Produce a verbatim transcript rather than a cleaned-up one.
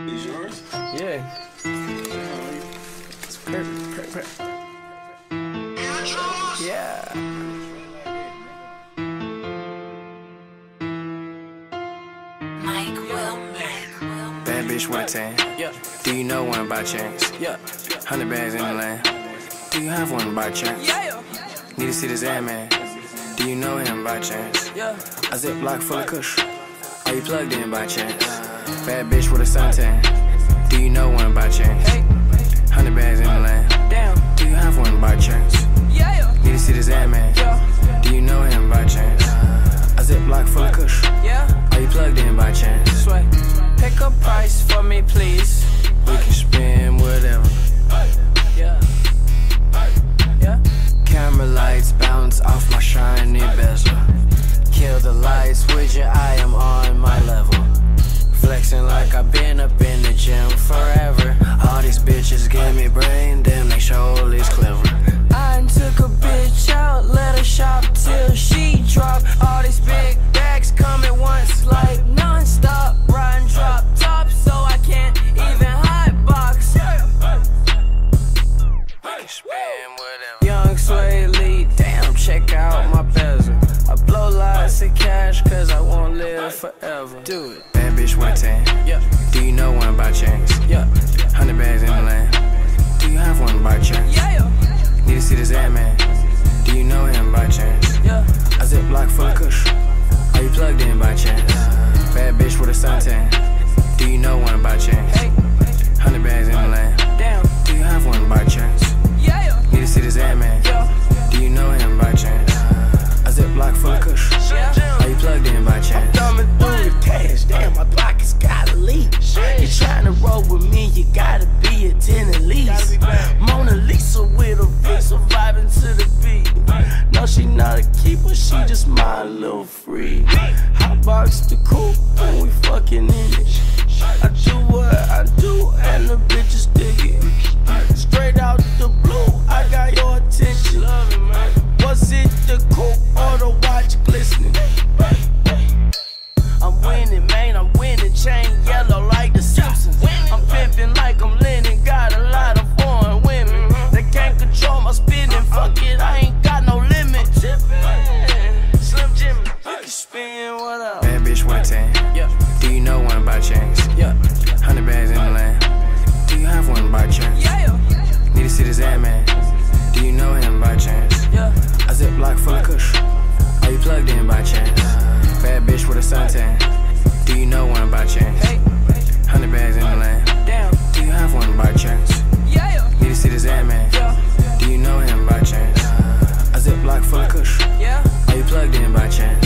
Is yours? Yeah. It's perfect, perfect, perfect. Yeah. Mike Wilmer. Bad bitch with a tan. Yeah. Do you know one by chance? Yeah. Hundred bags in the land. Do you have one by chance? Yeah. Need to see this ad man. Do you know him by chance? Yeah. A Ziploc full of kush. Are you plugged in by chance? Bad bitch with a suntan. Do you know one by chance? Hundred bags in the land. Damn. Do you have one by chance? Yeah. Need to see this ad man. Yeah. Do you know him by chance? A Ziploc full of kush. Yeah. Are you plugged in by chance? Sway. Pick a price for me, please. We can spend whatever. Yeah. Yeah. Camera lights bounce off my shiny bezel. Kill the lights with you, I am on my level. Flexing like I've been up in the gym forever. All these bitches give me brain, damn they sure is clever. I took a bitch out, let her shop till she drop. All these big bags come at once like non-stop. Riding drop top so I can't even hot box. Young Sway Lee, damn, check out my bezel. I blow lots of cash cause I won't live forever. Do it. Bad bitch with a tan. Yeah. Do you know one by chance? Yeah. Hundred bags in the land. Do you have one by chance? Yeah. Need to see this ad man. Do you know him by chance? Yeah. A Ziploc full of kush. Are you plugged in by chance? Bad bitch with a suntan. Do you know one by chance? Hundred bags in the land. Damn. Do you have one by chance? Yeah. Need to see this ad man. Do you know him by chance? A Ziploc full of kush. Are you plugged in by chance? I'm thumbing through the cash, damn, my pockets gotta leak. You tryna roll with me, you gotta be a ten at least. Mona Lisa with a bitch, surviving to the beat. No, she not a keeper, she just my little free. Hot box the coupe when we fucking in it. I do what I do, and the bitches dig it. Straight out the blue, I got your attention. Was it the coupe or the watch glistening? I'm winning, man, I'm winning. Chain yellow like the Simpsons. I'm pimping like I'm Lennon. Got a lot of foreign women. They can't control my spinning. Fuck it, I ain't got no limit. Slim Jimmy, you can spin what up. Bad bitch with a tan. Yeah. Do you know one by chance? Yeah. Hundred bags in the land. Do you have one by chance? Yeah. Need to see this ad man. Do you know him by chance? Yeah. A Ziploc full of kush. Are you plugged in by chance? Bad bitch with a suntan. Do you know one by chance? Hundred bags in the land. Damn. Do you have one by chance? Yeah. Need to see this ad man. Do you know him by chance? A Ziploc full of kush. Yeah. Are you plugged in by chance?